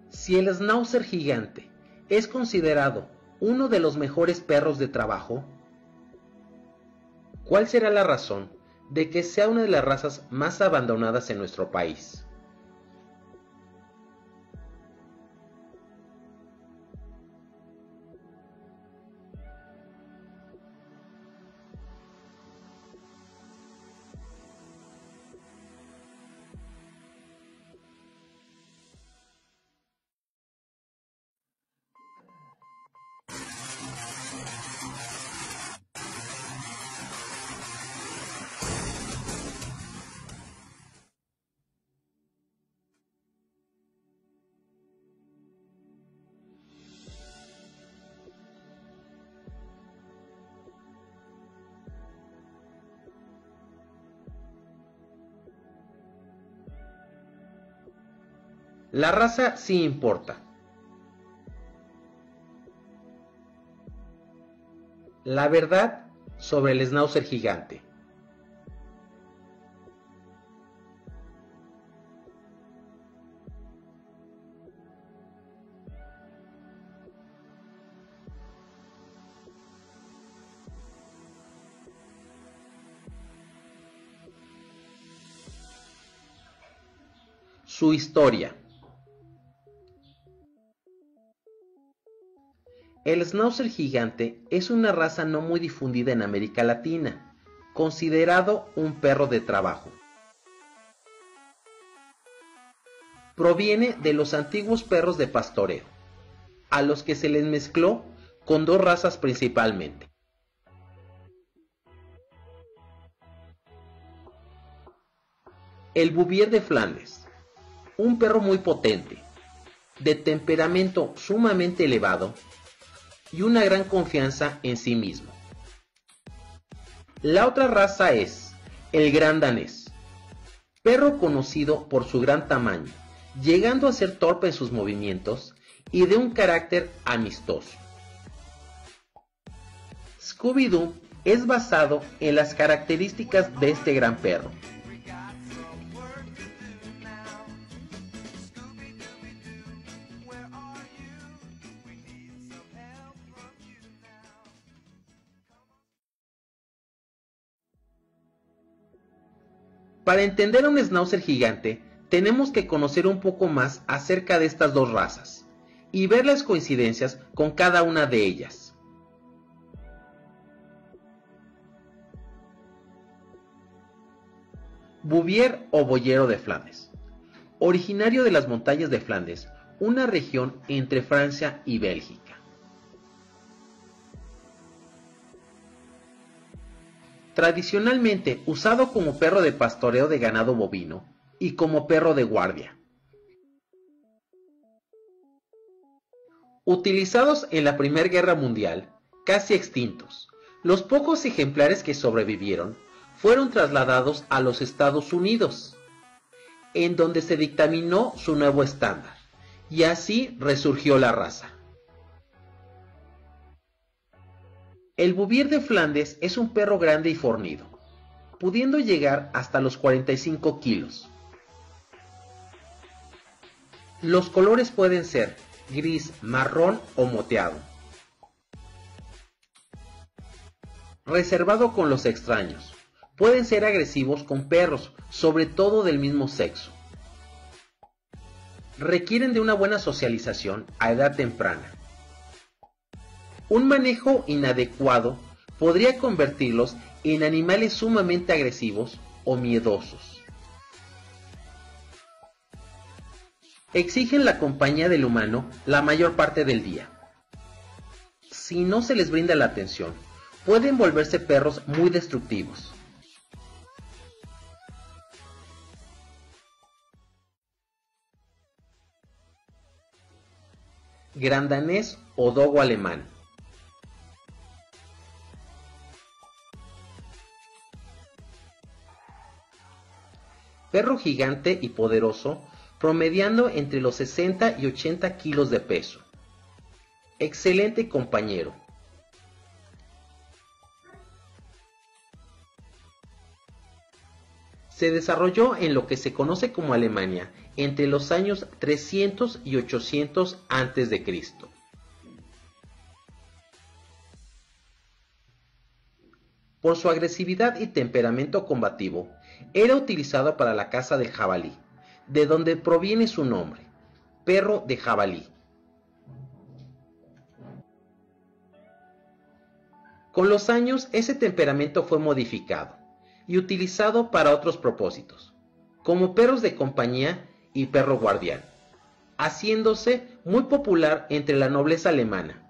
Si el Schnauzer gigante es considerado uno de los mejores perros de trabajo, ¿cuál será la razón de que sea una de las razas más abandonadas en nuestro país? La raza sí importa. La verdad sobre el Schnauzer gigante. Su historia. El Schnauzer gigante es una raza no muy difundida en América Latina, considerado un perro de trabajo. Proviene de los antiguos perros de pastoreo, a los que se les mezcló con dos razas principalmente. El Bouvier de Flandes, un perro muy potente, de temperamento sumamente elevado y una gran confianza en sí mismo. La otra raza es el Gran Danés, perro conocido por su gran tamaño, llegando a ser torpe en sus movimientos y de un carácter amistoso. Scooby-Doo es basado en las características de este gran perro. Para entender a un Schnauzer gigante, tenemos que conocer un poco más acerca de estas dos razas y ver las coincidencias con cada una de ellas. Bouvier o Boyero de Flandes, originario de las montañas de Flandes, una región entre Francia y Bélgica. Tradicionalmente usado como perro de pastoreo de ganado bovino y como perro de guardia. Utilizados en la Primera Guerra Mundial, casi extintos, los pocos ejemplares que sobrevivieron fueron trasladados a los Estados Unidos, en donde se dictaminó su nuevo estándar, y así resurgió la raza. El Bouvier de Flandes es un perro grande y fornido, pudiendo llegar hasta los 45 kilos. Los colores pueden ser gris, marrón o moteado. Reservado con los extraños. Pueden ser agresivos con perros, sobre todo del mismo sexo. Requieren de una buena socialización a edad temprana. Un manejo inadecuado podría convertirlos en animales sumamente agresivos o miedosos. Exigen la compañía del humano la mayor parte del día. Si no se les brinda la atención, pueden volverse perros muy destructivos. Gran Danés o Dogo alemán. Perro gigante y poderoso, promediando entre los 60 y 80 kilos de peso. Excelente compañero. se desarrolló en lo que se conoce como Alemania entre los años 300 y 800 a.C. Por su agresividad y temperamento combativo, era utilizado para la caza del jabalí, de donde proviene su nombre, perro de jabalí. Con los años, ese temperamento fue modificado y utilizado para otros propósitos, como perros de compañía y perro guardián, haciéndose muy popular entre la nobleza alemana.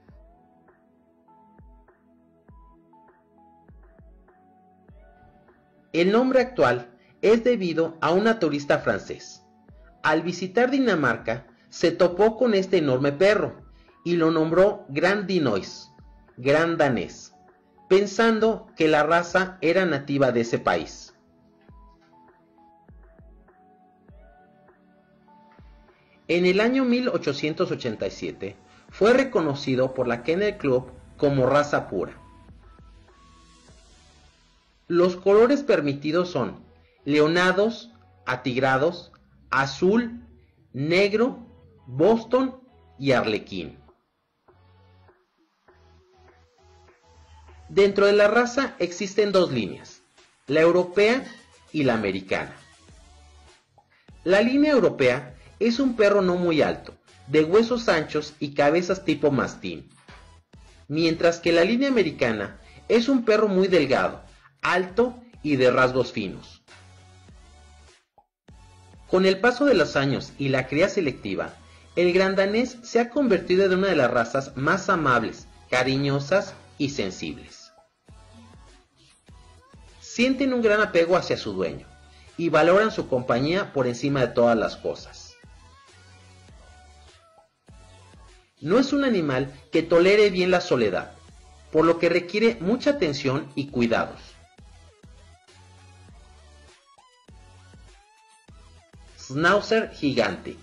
El nombre actual es debido a un naturista francés. Al visitar Dinamarca, se topó con este enorme perro y lo nombró Grand Danois, Gran Danés, pensando que la raza era nativa de ese país. En el año 1887 fue reconocido por la Kennel Club como raza pura. Los colores permitidos son leonados, atigrados, azul, negro, Boston y arlequín. Dentro de la raza existen dos líneas, la europea y la americana. La línea europea es un perro no muy alto, de huesos anchos y cabezas tipo mastín, mientras que la línea americana es un perro muy delgado, alto y de rasgos finos. Con el paso de los años y la cría selectiva, el gran danés se ha convertido en una de las razas más amables, cariñosas y sensibles. Sienten un gran apego hacia su dueño y valoran su compañía por encima de todas las cosas. No es un animal que tolere bien la soledad, por lo que requiere mucha atención y cuidados. Schnauzer gigante.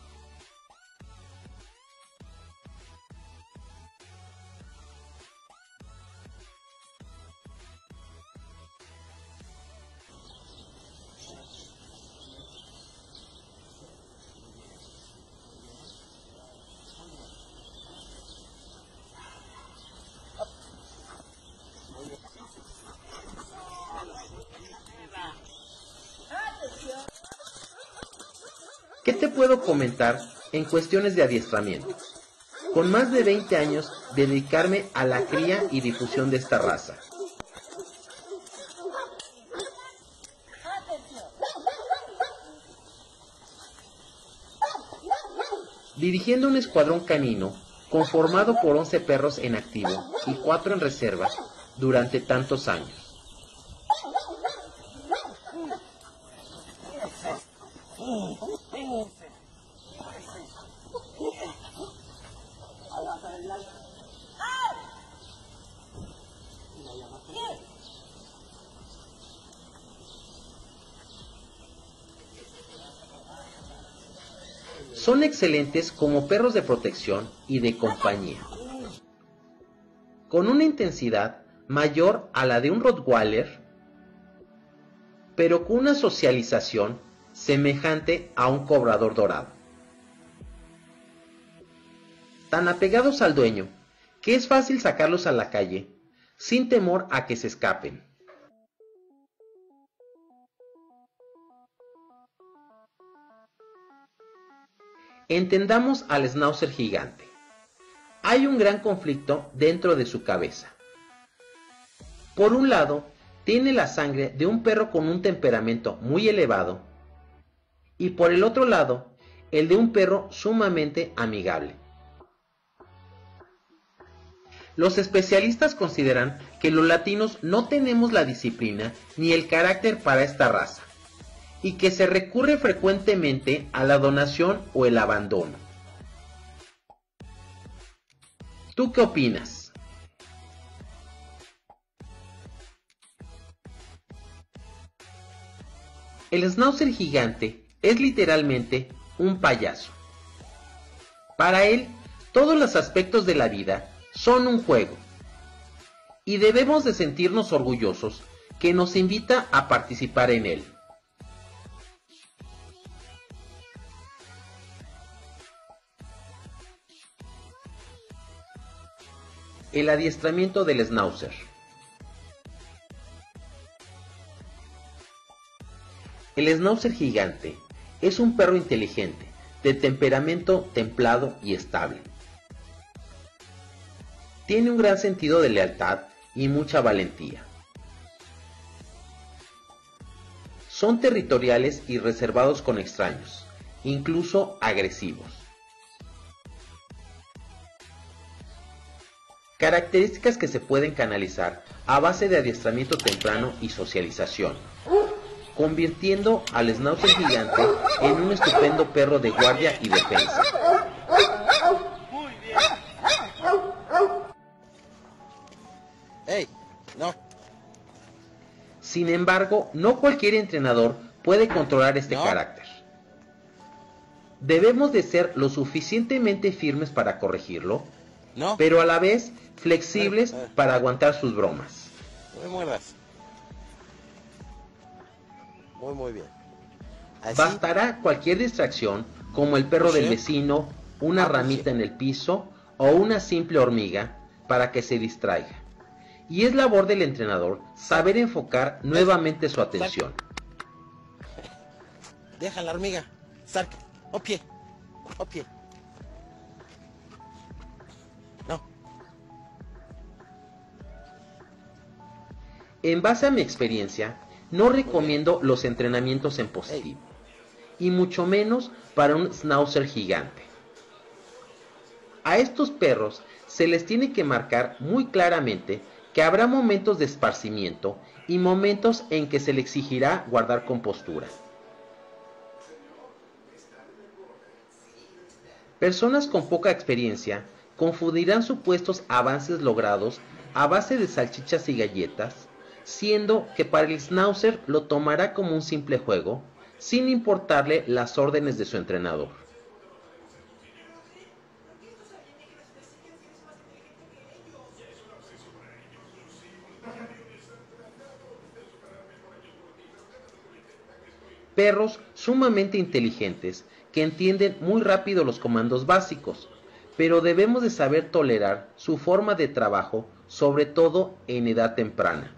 ¿Qué te puedo comentar en cuestiones de adiestramiento? Con más de 20 años dedicarme a la cría y difusión de esta raza. Dirigiendo un escuadrón canino conformado por 11 perros en activo y 4 en reserva durante tantos años. Son excelentes como perros de protección y de compañía, con una intensidad mayor a la de un Rottweiler, pero con una socialización semejante a un cobrador dorado. Tan apegados al dueño que es fácil sacarlos a la calle sin temor a que se escapen. Entendamos al Schnauzer gigante. Hay un gran conflicto dentro de su cabeza. Por un lado, tiene la sangre de un perro con un temperamento muy elevado, y por el otro lado, el de un perro sumamente amigable. Los especialistas consideran que los latinos no tenemos la disciplina ni el carácter para esta raza, y que se recurre frecuentemente a la donación o el abandono. ¿Tú qué opinas? El Schnauzer gigante es literalmente un payaso. Para él, todos los aspectos de la vida son un juego, y debemos de sentirnos orgullosos que nos invita a participar en él. El adiestramiento del Schnauzer. El Schnauzer gigante es un perro inteligente, de temperamento templado y estable. Tiene un gran sentido de lealtad y mucha valentía. Son territoriales y reservados con extraños, incluso agresivos. Características que se pueden canalizar a base de adiestramiento temprano y socialización, convirtiendo al Schnauzer gigante en un estupendo perro de guardia y defensa. Muy bien. ¡Ey! No. Sin embargo, no cualquier entrenador puede controlar este carácter. Debemos de ser lo suficientemente firmes para corregirlo, pero a la vez flexibles para aguantar sus bromas. No me muerdas. Muy bien. ¿Así? Bastará cualquier distracción, como el perro del vecino, una ramita en el piso o una simple hormiga, para que se distraiga. Y es labor del entrenador saber enfocar nuevamente su atención. Deja la hormiga. Sark. O pie. No. En base a mi experiencia, no recomiendo los entrenamientos en positivo, y mucho menos para un Schnauzer gigante. A estos perros se les tiene que marcar muy claramente que habrá momentos de esparcimiento y momentos en que se le exigirá guardar compostura. Personas con poca experiencia confundirán supuestos avances logrados a base de salchichas y galletas, siendo que para el Schnauzer lo tomará como un simple juego, sin importarle las órdenes de su entrenador. Perros sumamente inteligentes que entienden muy rápido los comandos básicos, pero debemos de saber tolerar su forma de trabajo, sobre todo en edad temprana.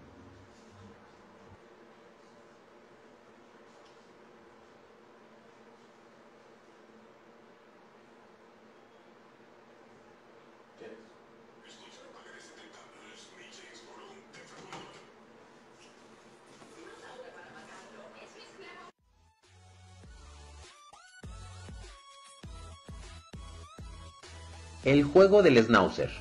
El juego del Schnauzer.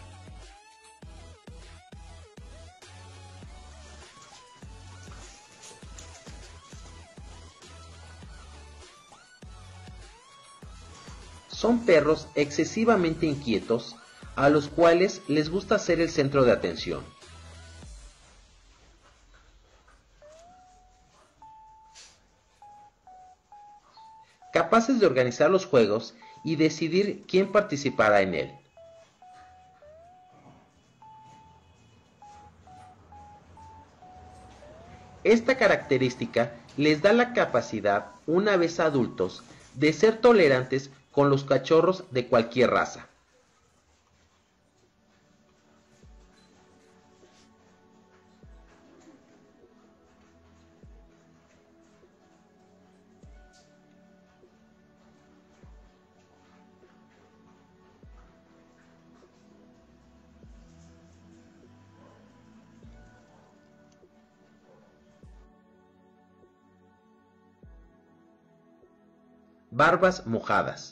Son perros excesivamente inquietos, a los cuales les gusta ser el centro de atención. Capaces de organizar los juegos y decidir quién participará en él. Esta característica les da la capacidad, una vez adultos, de ser tolerantes con los cachorros de cualquier raza. Barbas mojadas.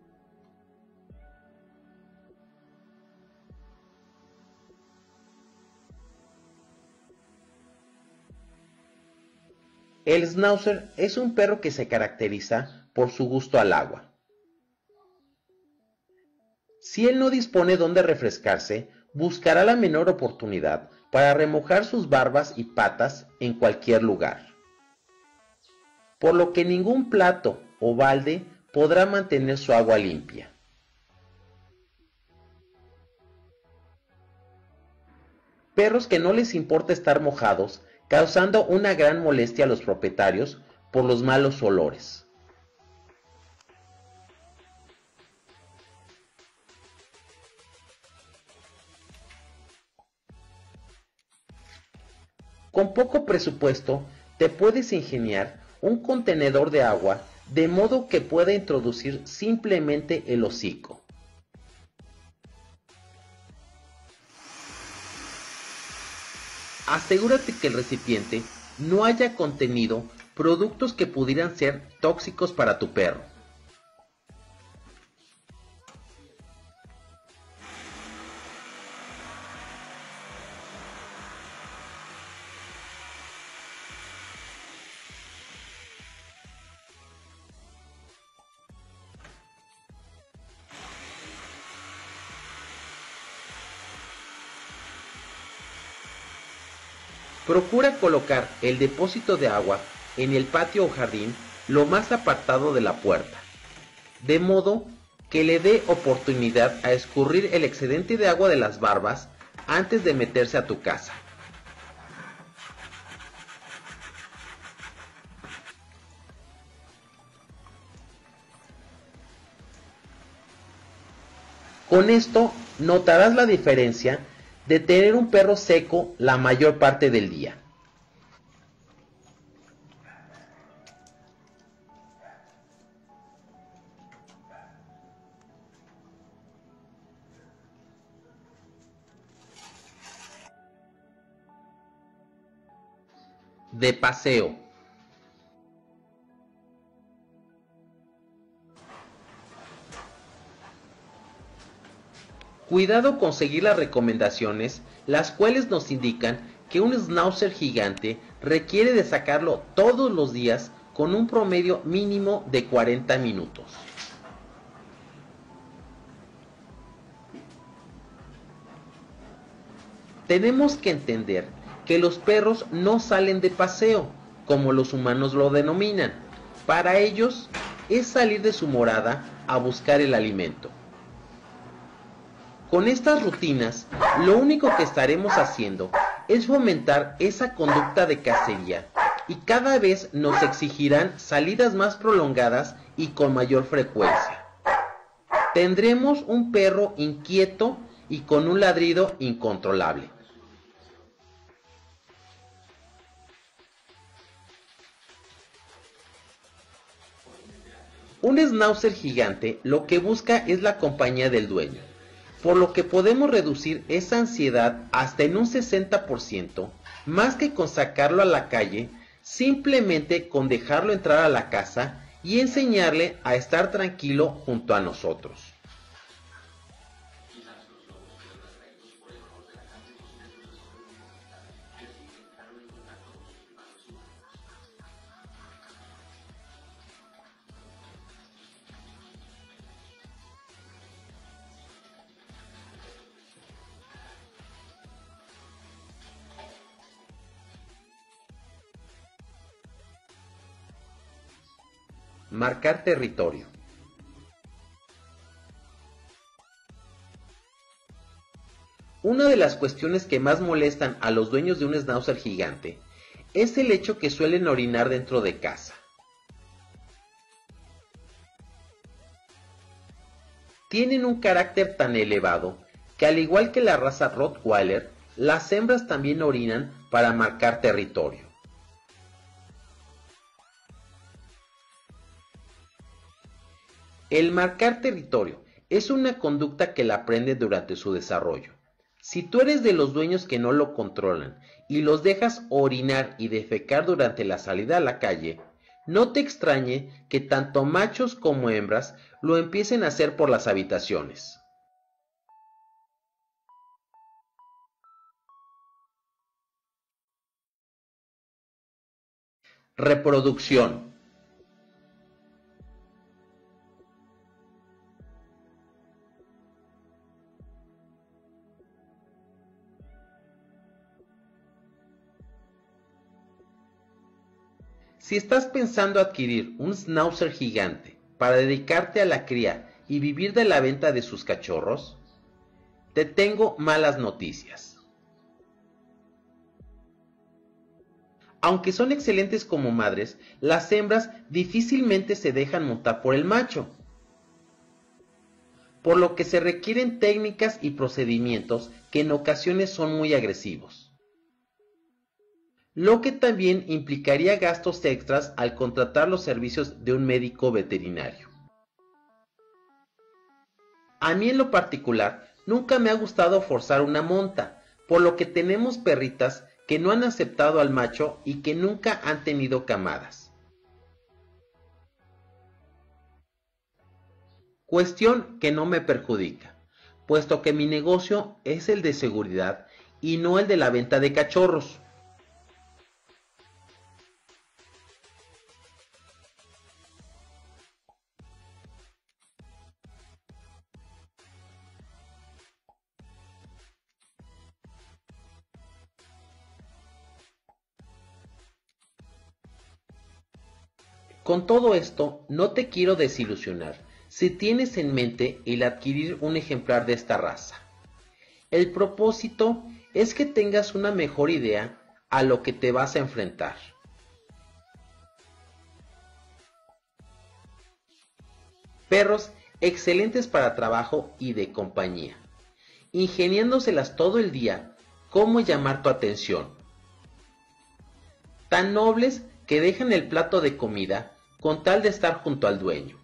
El Schnauzer es un perro que se caracteriza por su gusto al agua. Si él no dispone donde refrescarse, buscará la menor oportunidad para remojar sus barbas y patas en cualquier lugar. Por lo que ningún plato o balde podrá mantener su agua limpia. Perros que no les importa estar mojados, causando una gran molestia a los propietarios por los malos olores. Con poco presupuesto te puedes ingeniar un contenedor de agua de modo que pueda introducir simplemente el hocico. Asegúrate que el recipiente no haya contenido productos que pudieran ser tóxicos para tu perro. Procura colocar el depósito de agua en el patio o jardín lo más apartado de la puerta, de modo que le dé oportunidad a escurrir el excedente de agua de las barbas antes de meterse a tu casa. Con esto notarás la diferencia de tener un perro seco la mayor parte del día. De paseo. Cuidado con seguir las recomendaciones, las cuales nos indican que un schnauzer gigante requiere de sacarlo todos los días con un promedio mínimo de 40 minutos. Tenemos que entender que los perros no salen de paseo, como los humanos lo denominan. Para ellos es salir de su morada a buscar el alimento. Con estas rutinas, lo único que estaremos haciendo es fomentar esa conducta de cacería y cada vez nos exigirán salidas más prolongadas y con mayor frecuencia. Tendremos un perro inquieto y con un ladrido incontrolable. Un schnauzer gigante lo que busca es la compañía del dueño, por lo que podemos reducir esa ansiedad hasta en un 60%, más que con sacarlo a la calle, simplemente con dejarlo entrar a la casa y enseñarle a estar tranquilo junto a nosotros. Marcar territorio. Una de las cuestiones que más molestan a los dueños de un schnauzer gigante es el hecho que suelen orinar dentro de casa. Tienen un carácter tan elevado que, al igual que la raza Rottweiler, las hembras también orinan para marcar territorio. El marcar territorio es una conducta que la aprende durante su desarrollo. Si tú eres de los dueños que no lo controlan y los dejas orinar y defecar durante la salida a la calle, no te extrañe que tanto machos como hembras lo empiecen a hacer por las habitaciones. Reproducción. Si estás pensando adquirir un schnauzer gigante para dedicarte a la cría y vivir de la venta de sus cachorros, te tengo malas noticias. Aunque son excelentes como madres, las hembras difícilmente se dejan montar por el macho, por lo que se requieren técnicas y procedimientos que en ocasiones son muy agresivos. lo que también implicaría gastos extras al contratar los servicios de un médico veterinario. A mí en lo particular nunca me ha gustado forzar una monta, por lo que tenemos perritas que no han aceptado al macho y que nunca han tenido camadas. Cuestión que no me perjudica, puesto que mi negocio es el de seguridad y no el de la venta de cachorros. Con todo esto, no te quiero desilusionar si tienes en mente el adquirir un ejemplar de esta raza. El propósito es que tengas una mejor idea a lo que te vas a enfrentar. Perros excelentes para trabajo y de compañía, ingeniándoselas todo el día cómo llamar tu atención. Tan nobles que dejan el plato de comida con tal de estar junto al dueño.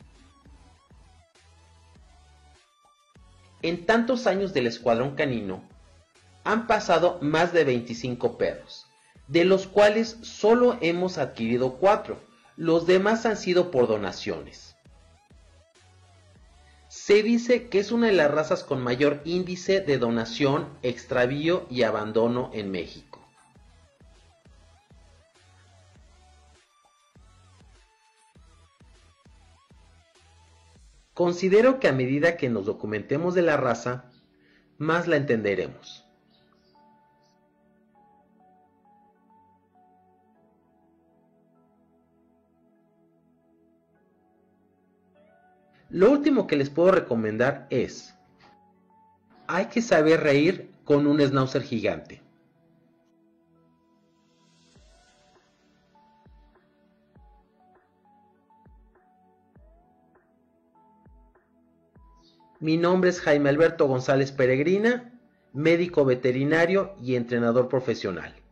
En tantos años del escuadrón canino, han pasado más de 25 perros, de los cuales solo hemos adquirido 4, los demás han sido por donaciones. Se dice que es una de las razas con mayor índice de donación, extravío y abandono en México. Considero que a medida que nos documentemos de la raza, más la entenderemos. Lo último que les puedo recomendar es: hay que saber reír con un schnauzer gigante. Mi nombre es Jaime Alberto González Peregrina, médico veterinario y entrenador profesional.